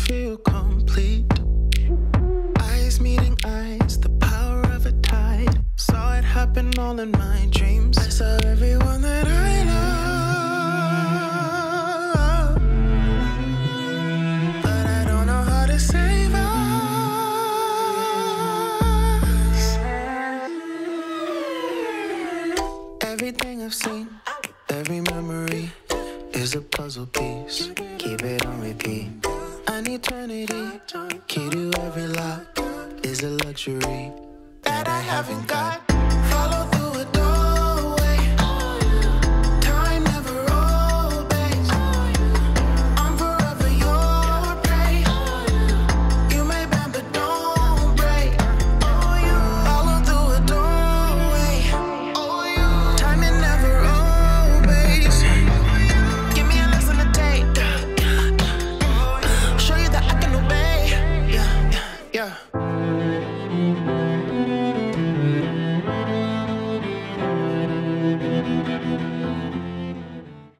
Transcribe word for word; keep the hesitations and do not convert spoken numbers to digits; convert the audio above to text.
feel complete. Eyes meeting eyes, the power of a tide. Saw it happen all in my dreams. I saw everyone that I love, but I don't know how to save us. Everything I've seen, every memory is a puzzle piece. Keep it on repeat. An eternity, key to every lock is a luxury that I haven't got.